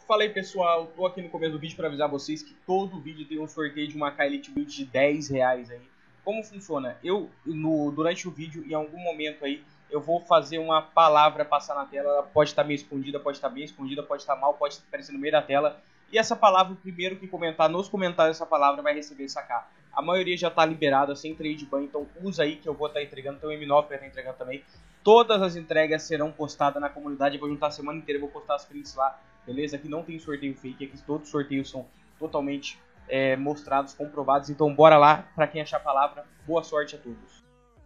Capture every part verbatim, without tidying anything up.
Fala aí pessoal, tô aqui no começo do vídeo para avisar vocês que todo vídeo tem um sorteio de uma K Elite Build de dez reais aí. Como funciona? Eu, no, durante o vídeo, em algum momento aí, eu vou fazer uma palavra passar na tela. Ela pode estar meio escondida, pode estar bem escondida, pode estar mal, pode aparecer no meio da tela. E essa palavra, o primeiro que comentar nos comentários essa palavra vai receber essa K. A maioria já está liberada, sem trade ban, então usa aí que eu vou estar entregando. Então o M nove vai estar entregando também. Todas as entregas serão postadas na comunidade, eu vou juntar a semana inteira, eu vou postar as prints lá. Beleza? Aqui não tem sorteio fake, aqui todos os sorteios são totalmente é, mostrados, comprovados. Então bora lá, para quem achar a palavra, boa sorte a todos.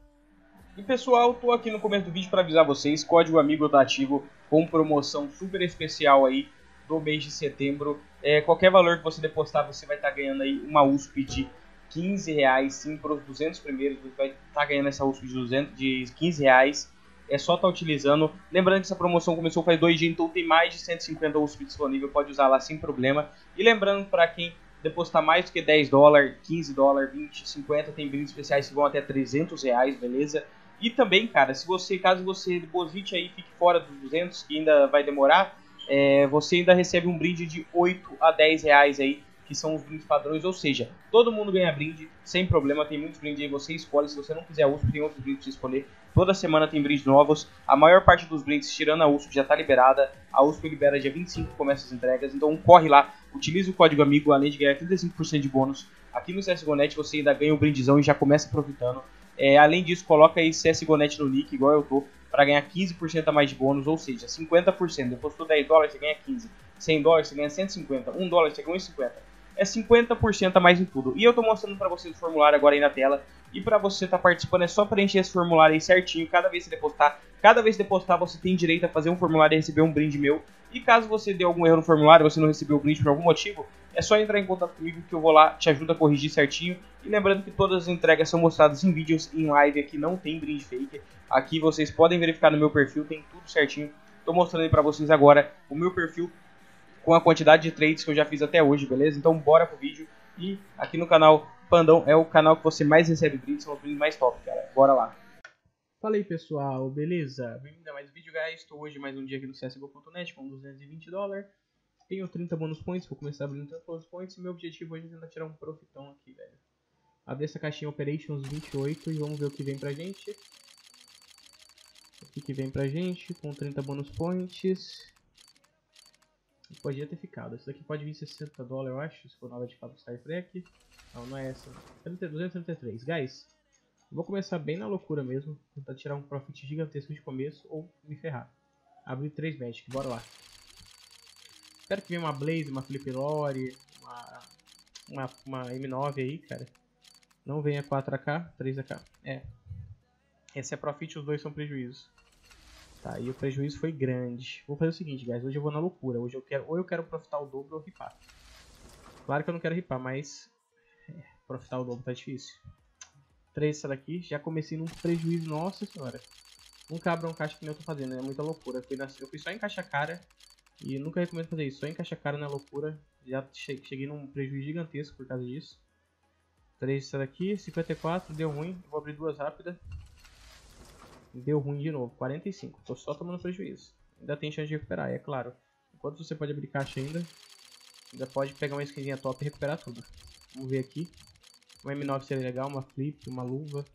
E pessoal, tô aqui no começo do vídeo para avisar vocês, código amigo tá ativo com promoção super especial aí do mês de setembro. É, qualquer valor que você depositar, você vai estar tá ganhando aí uma U S P de quinze reais, sim, para os duzentos primeiros, você vai estar tá ganhando essa U S P de, duzentos, de quinze reais. É só estar tá utilizando. Lembrando que essa promoção começou faz dois dias, então tem mais de cento e cinquenta U S P disponível, pode usar lá sem problema. E lembrando para quem depositar mais do que dez dólares, quinze dólares, vinte, cinquenta, tem brindes especiais que vão até trezentos reais, beleza? E também, cara, se você, caso você deposite aí, fique fora dos duzentos, que ainda vai demorar, é, você ainda recebe um brinde de oito a dez reais aí, que são os brindes padrões, ou seja, todo mundo ganha brinde, sem problema, tem muitos brindes aí, você escolhe, se você não quiser a U S P, tem outros brindes para escolher, toda semana tem brindes novos, a maior parte dos brindes, tirando a U S P, já está liberada, a U S P libera dia vinte e cinco, começa as entregas, então corre lá, utilize o código amigo, além de ganhar trinta e cinco por cento de bônus, aqui no C S G O ponto net você ainda ganha um brindezão e já começa aproveitando, é, além disso, coloca aí C S G O ponto net no nick, igual eu tô, para ganhar quinze por cento a mais de bônus, ou seja, cinquenta por cento, depositou dez dólares, você ganha quinze, cem dólares, você ganha cento e cinquenta, um dólar, você ganha um e cinquenta. É cinquenta por cento a mais em tudo. E eu tô mostrando para vocês o formulário agora aí na tela. E para você estar tá participando é só preencher esse formulário aí certinho. Cada vez que você depositar, cada vez que depositar você tem direito a fazer um formulário e receber um brinde meu. E caso você dê algum erro no formulário, você não recebeu o brinde por algum motivo, é só entrar em contato comigo que eu vou lá, te ajudo a corrigir certinho. E lembrando que todas as entregas são mostradas em vídeos, em live, aqui não tem brinde fake. Aqui vocês podem verificar no meu perfil, tem tudo certinho. Tô mostrando aí para vocês agora o meu perfil com a quantidade de trades que eu já fiz até hoje, beleza? Então bora pro vídeo. E aqui no canal Pandão é o canal que você mais recebe brindes, são os brindes mais top, cara. Bora lá. Fala aí pessoal, beleza? Bem-vindo a mais um vídeo, guys. Estou hoje mais um dia aqui no C S G O ponto net com duzentos e vinte dólares. Tenho trinta bônus points, vou começar abrindo trinta bônus points. E meu objetivo hoje é tentar tirar um profitão aqui, velho. Abrir essa caixinha Operations vinte e oito e vamos ver o que vem pra gente. O que, que vem pra gente com trinta bônus points. Podia ter ficado. Essa daqui pode vir sessenta dólares, eu acho. Se for nova de fato Star Trek. Não, não é essa. duzentos e trinta e três. Guys, eu vou começar bem na loucura mesmo. Tentar tirar um profit gigantesco de começo ou me ferrar. Abrir três Magic, bora lá. Espero que venha uma Blaze, uma Flip Lore, uma, uma, uma M nove aí, cara. Não venha quatro A K, três A K. É. Esse é profit, os dois são prejuízos. Tá, e o prejuízo foi grande. Vou fazer o seguinte, guys. Hoje eu vou na loucura. Hoje eu quero, ou eu quero profitar o dobro ou ripar. Claro que eu não quero ripar, mas é, profitar o dobro tá difícil. Três essa daqui. Já comecei num prejuízo. Nossa senhora. Nunca abra um caixa que nem eu tô fazendo. É muita loucura. Eu fui, na, eu fui só em caixa cara. E nunca recomendo fazer isso. Só em caixa cara na loucura. Já cheguei num prejuízo gigantesco por causa disso. Três essa daqui. cinquenta e quatro. Deu ruim. Vou abrir duas rápidas. Deu ruim de novo, quarenta e cinco, tô só tomando prejuízo. Ainda tem chance de recuperar, é claro. Enquanto você pode abrir caixa ainda, ainda pode pegar uma skinzinha top e recuperar tudo. Vamos ver aqui. Uma M nove seria legal, uma flip, uma luva.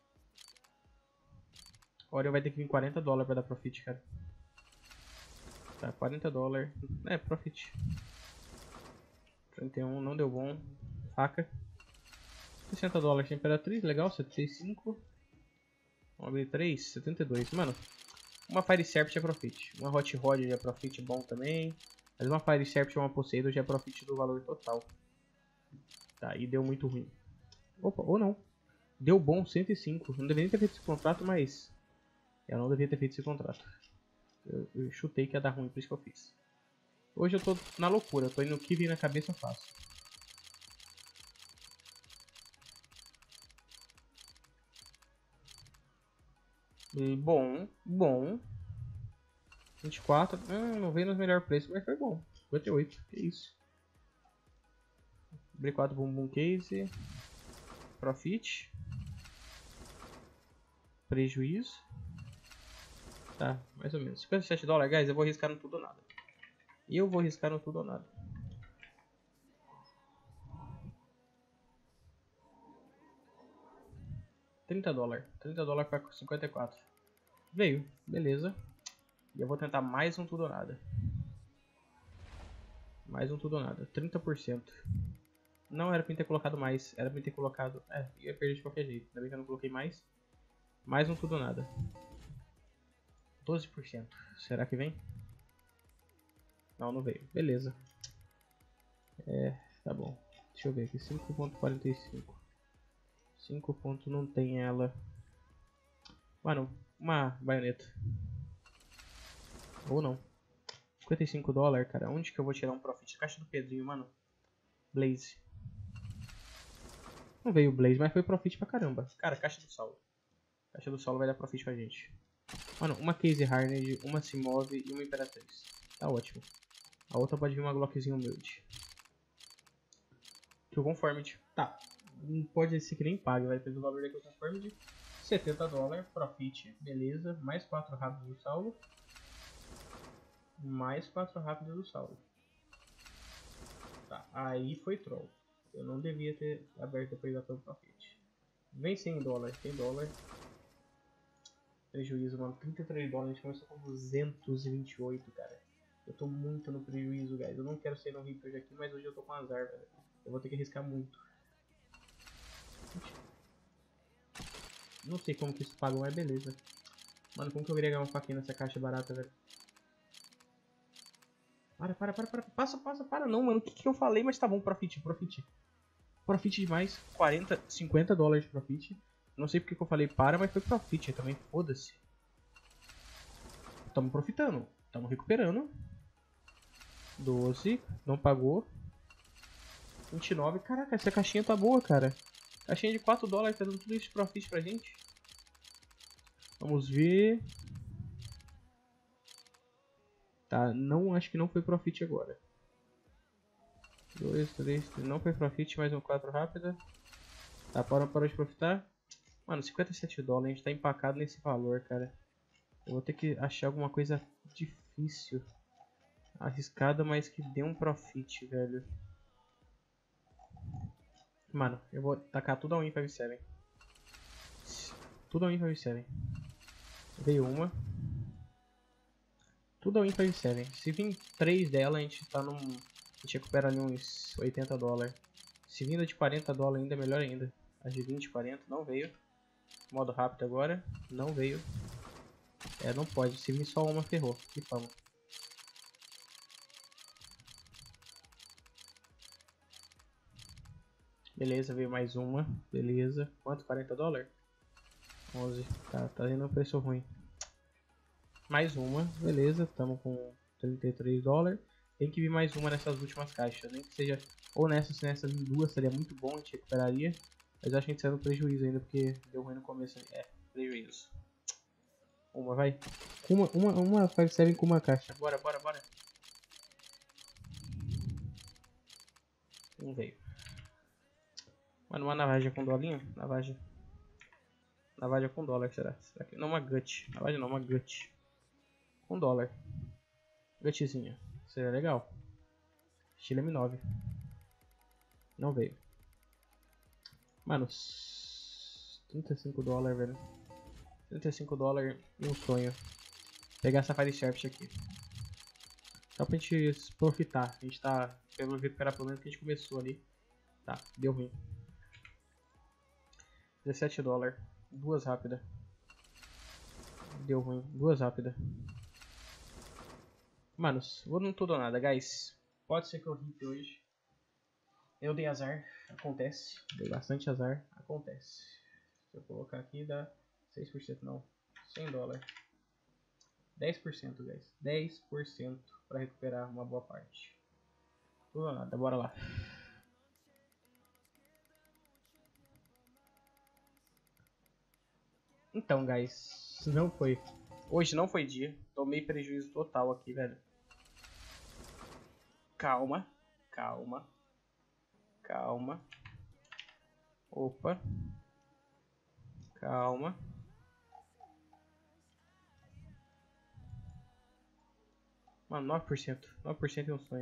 Oreo vai ter que vir quarenta dólares pra dar profit, cara. Tá, quarenta dólares. É, profit. trinta e um, não deu bom. Faca. sessenta dólares, Imperatriz, legal, setenta e cinco. Vamos abrir três, setenta e dois. Mano, uma Fire Serpent é profit. Uma Hot Rod já é profit bom também. Mas uma Fire Serpent ou uma Poseidon já é profit do valor total. Tá, e deu muito ruim. Opa, ou não. Deu bom, cento e cinco. Não deveria ter feito esse contrato, mas... Eu não devia ter feito esse contrato. Eu, eu chutei que ia dar ruim, por isso que eu fiz. Hoje eu tô na loucura. Eu tô indo o que vir na cabeça eu faço. Bom, bom. vinte e quatro, hum, não veio nos melhores preços, mas foi bom. cinquenta e oito, que isso. Abri quatro bumbum case. Profit. Prejuízo. Tá, mais ou menos. cinquenta e sete dólares, guys, eu vou arriscar no tudo ou nada. E eu vou arriscar no tudo ou nada. trinta dólares. trinta dólares para cinquenta e quatro. Veio, beleza. E eu vou tentar mais um tudo ou nada. Mais um tudo ou nada. trinta por cento. Não era pra ter colocado mais. Era pra ter colocado... É, ia perder de qualquer jeito. Ainda bem que eu não coloquei mais. Mais um tudo ou nada. doze por cento. Será que vem? Não, não veio. Beleza. É, tá bom. Deixa eu ver aqui. cinco ponto quarenta e cinco. cinco ponto não tem ela. Mano, uma baioneta. Ou não. cinquenta e cinco dólares, cara. Onde que eu vou tirar um profit? Caixa do Pedrinho, mano. Blaze. Não veio o Blaze, mas foi profit pra caramba. Cara, caixa do Saulo. Caixa do Saulo vai dar profit pra gente. Mano, uma Case Harned, uma Simove e uma Imperatriz. Tá ótimo. A outra pode vir uma Glockzinha humilde. Que o Conformity. Tá. Não pode ser que nem pague. Vai ter o valor daqui o Conformity. setenta dólares. Profit. Beleza. Mais quatro rápidos do Saulo. Mais quatro rápidos do Saulo. Tá. Aí foi troll. Eu não devia ter aberto depois da todo profit. Vem cem dólares. cem dólares. Prejuízo, mano. trinta e três dólares. A gente começou com duzentos e vinte e oito, cara. Eu tô muito no prejuízo, guys. Eu não quero ser no Reaper aqui, mas hoje eu tô com azar, velho. Eu vou ter que arriscar muito. Não sei como que isso paga, mas beleza. Mano, como que eu queria ganhar uma faquinha nessa caixa barata, velho? Para, para, para, para. Passa, passa, para não, mano. O que que eu falei? Mas tá bom, profit, profit. Profit demais. quarenta, cinquenta dólares de profit. Não sei porque que eu falei para, mas foi profit também. Foda-se. Tamo profitando. Tamo recuperando. doze. Não pagou. vinte e nove. Caraca, essa caixinha tá boa, cara. Caixinha de quatro dólares, tá dando tudo isso de profit pra gente. Vamos ver. Tá, não, acho que não foi profit agora. dois, três, três, não foi profit, mais um quatro rápida. Tá, parou, parou de profitar. Mano, cinquenta e sete dólares, a gente tá empacado nesse valor, cara. Eu vou ter que achar alguma coisa difícil. Arriscada, mas que dê um profit, velho. Mano, eu vou tacar tudo a win cinquenta e sete. Tudo a win cinquenta e sete. Veio uma. Tudo a win cinquenta e sete. Se vir três dela, a gente tá num... A gente recupera ali uns oitenta dólares. Se vindo de quarenta dólares ainda, melhor ainda. A de vinte, quarenta, não veio. Modo rápido agora, não veio. É, não pode. Se vir só uma, ferrou. Que fama. Beleza, veio mais uma. Beleza. Quanto? quarenta dólares? onze. Tá, tá indo um preço ruim. Mais uma. Beleza, estamos com trinta e três dólares. Tem que vir mais uma nessas últimas caixas. Nem que seja... Ou nessas, nessas duas seria muito bom. A gente recuperaria. Mas acho que a gente saiu no prejuízo ainda. Porque deu ruim no começo. É, prejuízo. Uma, vai. Uma, uma, uma cinquenta e sete com uma caixa. Bora, bora, bora. Não veio. Mano, uma navaja com dolinho? Navaja. Navaja com dólar, será? Será que... Não, uma gut. Navaja não, uma gut. Com dólar. Gutzinha. Seria legal. Estilo M nove. Não veio. Mano, trinta e cinco dólares, velho. trinta e cinco dólares e um sonho. Pegar essa Fire Sharp aqui. Só pra gente profitar. A gente tá... Pelo recuperar pelo menos que a gente começou ali. Tá, deu ruim. dezessete dólares. Duas rápidas. Deu ruim. Duas rápidas. Manos, vou não tudo ou nada, guys. Pode ser que eu rip hoje. Eu dei azar. Acontece. Dei bastante azar. Acontece. Se eu colocar aqui dá seis por cento não. cem dólares. dez por cento, guys. dez por cento para recuperar uma boa parte. Tudo ou nada, bora lá. Então, guys, não foi. Hoje não foi dia. Tomei prejuízo total aqui, velho. Calma, calma, calma. Opa. Calma. Mano, nove por cento. nove por cento é um sonho.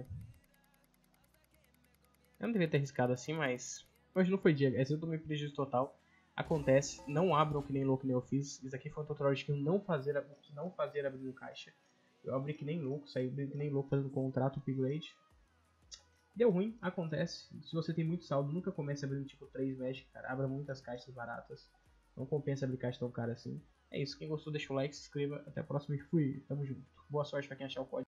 Eu não devia ter arriscado assim, mas... Hoje não foi dia, guys. Eu tomei prejuízo total. Acontece. Não abram que nem louco que nem eu fiz. Isso aqui foi um tutorial de que não fazer, não fazer abrir caixa. Eu abri que nem louco, saí que nem louco fazendo contrato, upgrade. Deu ruim, acontece. Se você tem muito saldo, nunca comece abrindo tipo três Magic, cara. Abra muitas caixas baratas. Não compensa abrir caixa tão cara assim. É isso, quem gostou deixa o like, se inscreva. Até a próxima e fui. Tamo junto. Boa sorte pra quem achar o código.